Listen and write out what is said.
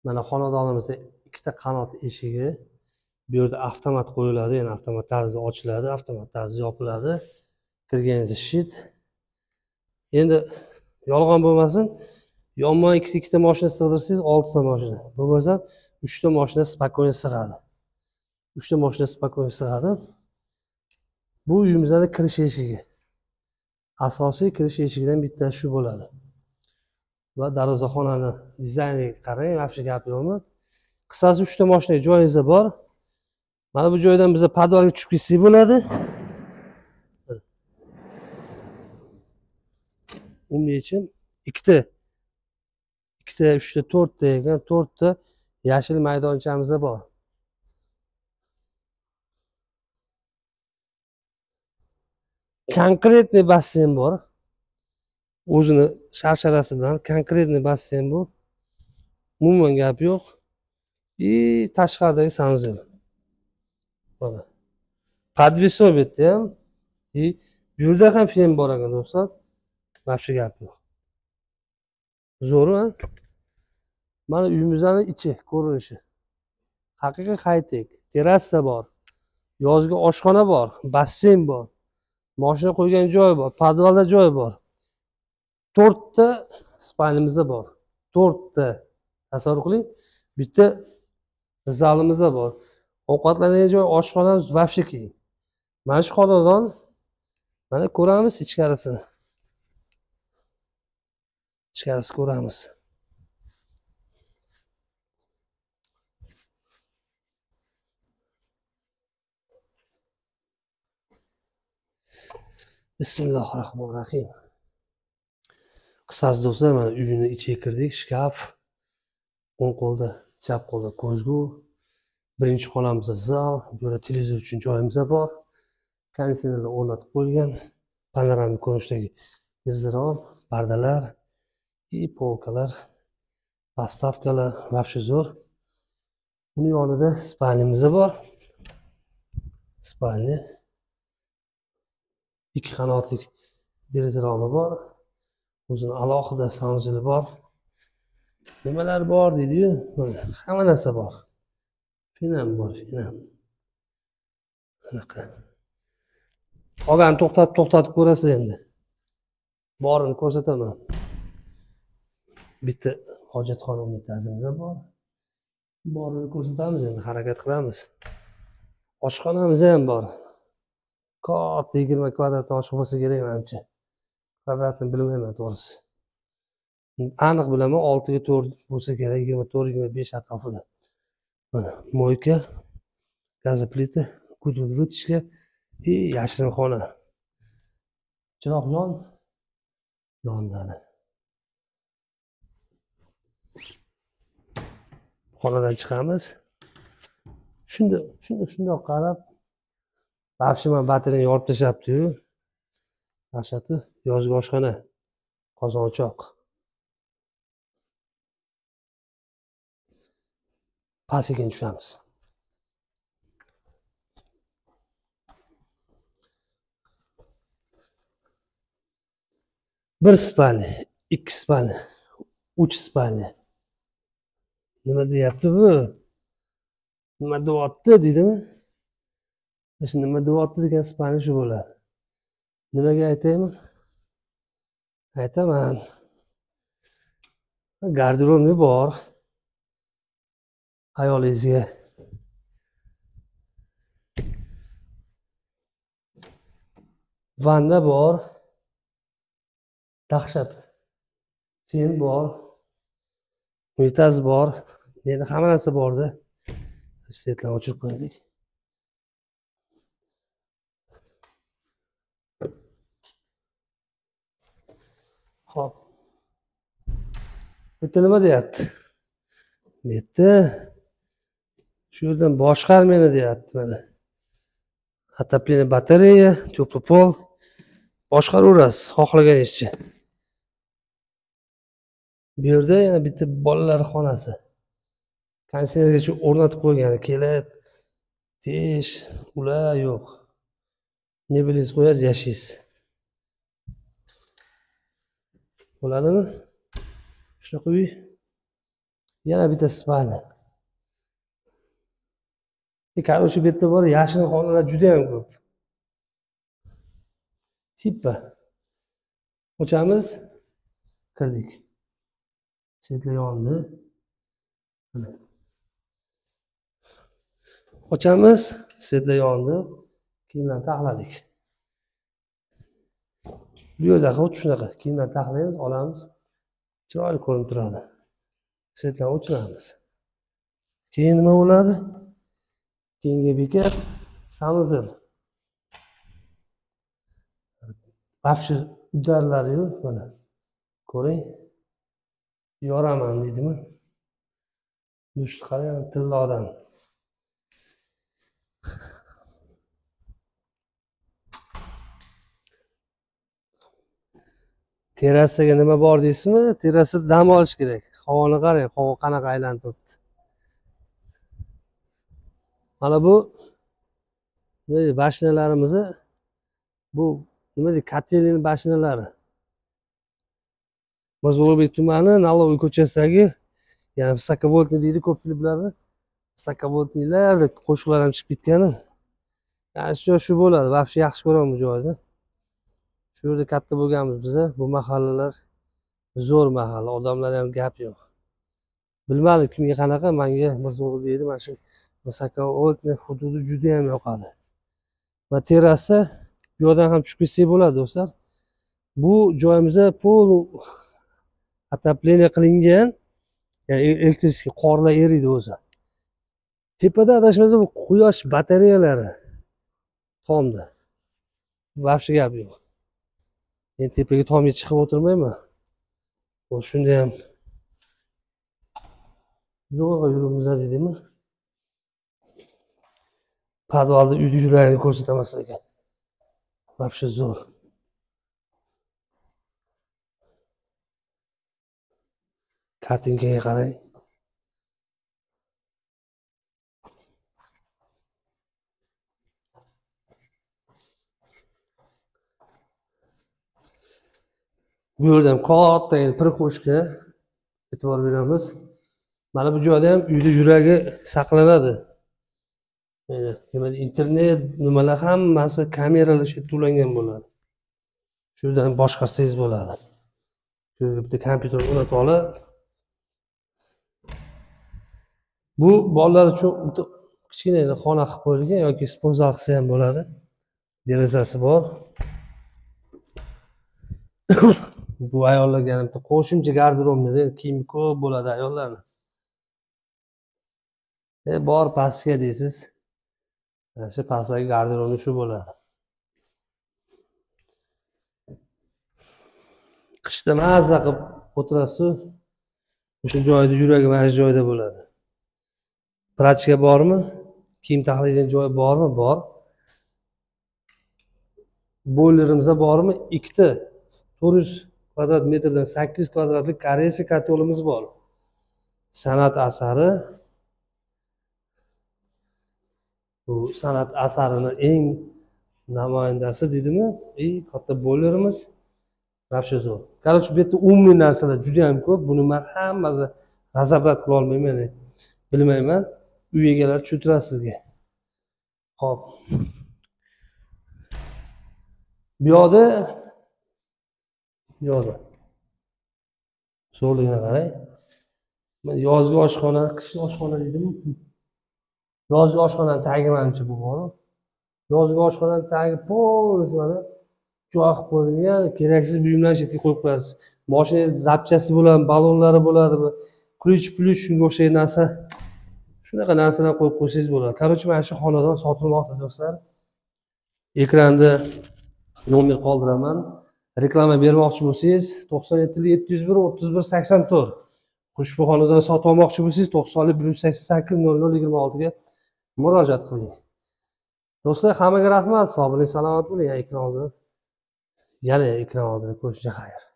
Mana xonadonimizda ikkita qanotli eshigi. Bu yerda avtomat qo'yiladi, ya'ni avtomat tarzda ochiladi, avtomat tarzda yopiladi. Kirganingizda shit. Endi yolg'on bo'lmasin, yonma ikkita mashina sig'dirsangiz 6 ta mashina. Bo'lmasa 3 ta mashina spokойно sig'adi. 3 ta mashina spokойно sig'adi. Bu uyimizning kirish eshigi. Asosiy kirish eshigidan bittasi shu bo'ladi. Va darvozaxonani dizayniga qarang, vobshe gap yo'qmi? Qisqasi 3 ta mashina joyingiz bor. Mana bu joydan biz podvalga tushib ketsak bo'ladi. Umid uchun ikkita, 3 ta, 4 ta ekan, 4 ta yashil maydonchamiz bor. Konkretniy basseyn bor. O'zini sharsharasi bilan konkretniy basseyn bu. Umuman gap yo'q. Tashqaridagi sanuzel. Mana. Podvesoy bu yerda ham. Bu yerda ham fen bor ekan do'stlar. Vobshe gap yo'q. Zo'rmi? Mana uyimizning ichi, ko'rinishi. Haqiqiy high-tech. Terrasa bor. Yozgi oshxona bor, basseyn bor. Mashina qo'ygan joy bor, podvalda joy bor. 4 ta spalnimiz bor. 4 ta. Tasavvur qiling. Bitta zalimiz bor. Ovqatlanadigan joy, oshxonamiz vobshe keng. Mana shu xonadon, mana ko'ramiz ichkarisini. Ichkarisi ko'ramiz. Bismillahirrohmanirrohim. Qisqasi do'stlar, mana uyning ichiga kirdik. Shkaf, o'ng qo'lda, chap qo'lda ko'zgu. Birinchi xonamizda zal, bu yerda televizor uchun joyimiz bor. Konditsionerlar o'rnatib qo'yilgan. Panoramik ko'rinishdagi derazalar, pardalar, polkalar, postavkalar, vobshe zo'r. Uning yonida spalnimiz bor. Spalni. 2 qanotli derazaromi bor. O'zining alohida sanuzeli bor. Nimalar bor deydi-yu, hamma narsa bor. Fen bor, fen. Shunaqa. Qolganini to'xtatib ko'rasiz endi. Borini ko'rsataman. Bitta hojatxona unitazimiz bor. Borini ko'rsatamiz endi, harakat qilamiz. Oshxonamiz ham bor. Katta 20 kvadrat oshxona bo'lsa kerak menimcha. Kvadratini bilmayman to'g'risi. Aniq bilaman 6 ga 4 bo'lsa kerak, 24-25 atrofida. Mana moyka, gaz plita, kudul vытяжка, yashirin xona. Chiroq yondan. Xonadan chiqamiz. Shundoq qarab, vobshe men batareyani yorib tashlabdi-yu. Dahshati, yozgi oshxona, qozon-o'choq. Pastga tushamiz. Bir spalni, 2 spalni, 3 spalni. Nima deyapti bu? Nima deyapti deydimi? Shu nima deyapti degan spalni shu bo'ladi. Nimaga aytaymi? Aytaman. Garderobi bor. Ayolingizga. Vanna bor. Dahshat. Fen bor. Unitaz bor. Endi hamma narsa bor-da. Svetlarni o'chirib qo'ydik. Xo'p. Bitta nima deyapti? Bitta shu yerdan boshqar meni deyapti mana. Отопление batareya, теплый pol boshqaraverasiz xohlaganingizcha. Bu yerda yana bitta bolalar xonasi. Konditsionergacha o'rnatib qo'ygan, kelib, tish, ular yo'q. Mebelingizni qo'yasiz, yashaysiz. Bo'ladimi? Shunaqa uy. Yana bitta spalni. Короче, bu yerda bor yashin xonalar juda ham ko'p. Tippa. Ochamiz, kirdik. Svetlar yondi. Ochamiz, svetlar yondi. Kiyimlarni taxladik. Bu yerda xuddi shunaqa. Kiyimlarni taxlaymiz, olamiz. Chiroyli ko'rinib turadi. Svetlarni o'chiramiz. Keyin nima bo'ladi? Keyingi bekat sanuzel. Вообще udarlari-yu, mana. Ko'ring. Yoraman deydimi? Dushni qarang, tillodan. Terrasaga nima bor deysizmi? Terrasada dam olish kerak. Havoni qarang, havo qanaqa aylanib turibdi. Mana bu bashinalarimiz, bu nima deydi, kotelning bashinalari. Mirzo-Ulug'bek tumani Navoiy ko'chasidagi, ya'ni visokovoltniy deydi, ko'pchilik biladi. Visokovoltniylar qo'shiqlar ham chiqib ketgani. Yani shu bo'ladi. Вообще yaxshi ko'raman bu joyni. Shu yerda katta bo'lganmiz biz. Bu mahallalar zo'r mahalla, odamlar ham gap yo'q. Bilmadim kimga qanaqa, menga Mirzo-Ulug'bekni mana shu visokovoltniy hududi juda ham yoqadi. Va terrasa bu yerdan ham tushib ketsak bo'ladi do'stlar. Bu joyimizda pol отопление qilingan, ya'ni elektrический qorlar eriydi o'zi. Tepada adashmasa bu quyosh batareyalari tomda. Вообще gap yo'q. Men tepaga tomga chiqib o'tirmayman. O shunda ham zo'rg'a yuribmiz deydimi? Podvalda uyda yuragini ko'rsataman sizga. Вообще zo'r. Kartinkaga qarang. Bu yerda ham katta bir qo'shga e'tibor beramiz. Mana bu joyda ham uyda yuragi saqlanadi. Internet nimalar hammasi kameralar ulangan bo'ladi. Shu yerdan boshqarsangiz bo'ladi. Shu yerga bitta kompyuter o'rnatib olib, bu bolalar uchun kichkina xona qilib qo'yilgan yoki sport-zal qilsa ham bo'ladi. Derazasi bor. Bu ayollarga ham qo'shimcha garderobda kiyim ko'p bo'ladi ayollarning. Bor pastga deysiz. Shu pastdagi garderobda shu bo'ladi. Qishda mazza qilib o'tirasiz. O'sha joyda yuragi mana shu joyda bo'ladi. Prachka bormi? Kiyim taxlaydigan joy bormi? Bor. Boilerimizda bormi? Ikkita 400 kvadrat metrdan 800 kvadratlik koreyskiy kotelimiz bor. San'at asari. Bu san'at asarining eng namoyandasi deydimi? Katta boilerimiz. Вообще zo'r. Короче, bu yerda umumiy narsalar juda ham ko'p. Buni men hammasi g'azablat qila olmayman. Bilmayman. Uy egalari tushuntiradi sizga. Xo'p. Bu yoqda zo'rligini qarang. Men yozgi oshxona, qishki oshxona dedim. Yozgi oshxonaning tagi menimcha bu bor. Yozgi oshxonaning tagi polisi mana joy qilib qo'yilgan, keraksiz buyumlarni chetga qo'yib qo'yasiz. Mashinangiz zapchasi bo'ladi, ballonlari bo'ladi, ключ plus shunga o'xshagan narsa. Shunaqa narsalarni qo'yib qo'ysangiz bo'ladi. Короче, mana shu xonadon sotilmoqda do'stlar. Ekranda nomer qoldiraman. Reklama bermoqchi bo'lsangiz 97 701 31 84. Ushbu xonadon sotib olmoqchi bo'lsangiz 90 188 0026 ga murojaat qiling. Do'stlar, hammaga rahmat. Sog' bo'ling, salomat bo'ling. Yana ekran oldida ko'rishguncha xayr.